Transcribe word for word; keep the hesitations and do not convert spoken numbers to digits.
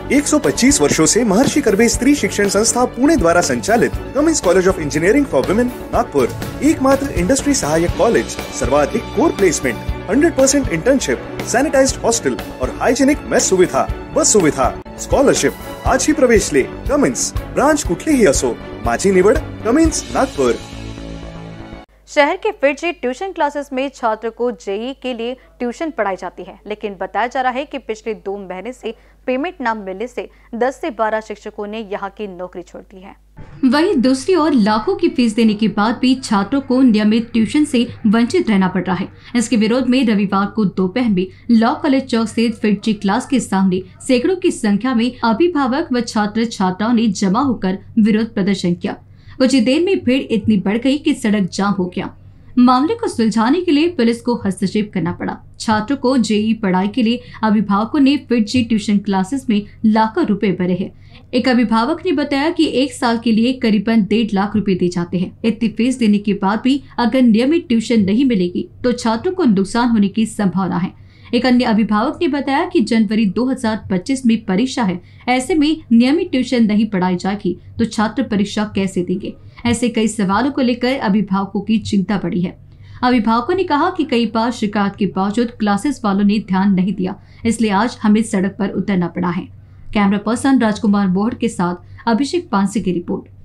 एक सौ पच्चीस वर्षों से महर्षि कर्वे स्त्री शिक्षण संस्था पुणे द्वारा संचालित Cummins college of engineering for women Nagpur एकमात्र इंडस्ट्री सहायक कॉलेज, सर्वाधिक core placement, hundred percent internship, sanitized hostel और हाइजेनिक मेस सुविधा, बस सुविधा, स्कॉलरशिप. आज ही प्रवेश ले. कमिंस ब्रांच कुठलीही असो, माझी निवड कमिंस नागपुर. शहर के फिरजी ट्यूशन क्लासेस में छात्र को जेई के लिए ट्यूशन पढ़ाई जाती है, लेकिन बताया जा रहा है कि पिछले दो महीने से पेमेंट न मिलने से दस से बारह शिक्षकों ने यहां की नौकरी छोड़ दी है. वहीं दूसरी ओर लाखों की फीस देने के बाद भी छात्रों को नियमित ट्यूशन से वंचित रहना पड़ रहा है. इसके विरोध में रविवार को दोपहर में लॉ कॉलेज चौक स्थित फिरजी क्लास के सामने सैकड़ों की संख्या में अभिभावक व छात्र छात्राओं ने जमा होकर विरोध प्रदर्शन किया. कुछ ही देर में भीड़ इतनी बढ़ गई कि सड़क जाम हो गया. मामले को सुलझाने के लिए पुलिस को हस्तक्षेप करना पड़ा. छात्रों को जेई पढ़ाई के लिए अभिभावकों ने फिरजी ट्यूशन क्लासेस में लाखों रुपए भरे हैं. एक अभिभावक ने बताया कि एक साल के लिए करीबन डेढ़ लाख रुपए दिए जाते हैं. इतनी फीस देने के बाद भी अगर नियमित ट्यूशन नहीं मिलेगी तो छात्रों को नुकसान होने की संभावना है. एक अन्य अभिभावक ने बताया कि जनवरी दो हज़ार पच्चीस में परीक्षा है, ऐसे में नियमित ट्यूशन नहीं पढ़ाई जाएगी तो छात्र परीक्षा कैसे देंगे. ऐसे कई सवालों को लेकर अभिभावकों की चिंता बढ़ी है. अभिभावकों ने कहा कि कई बार शिकायत के बावजूद क्लासेस वालों ने ध्यान नहीं दिया, इसलिए आज हमें सड़क पर उतरना पड़ा है. कैमरा पर्सन राजकुमार बोहड़ के साथ अभिषेक पांसे की रिपोर्ट.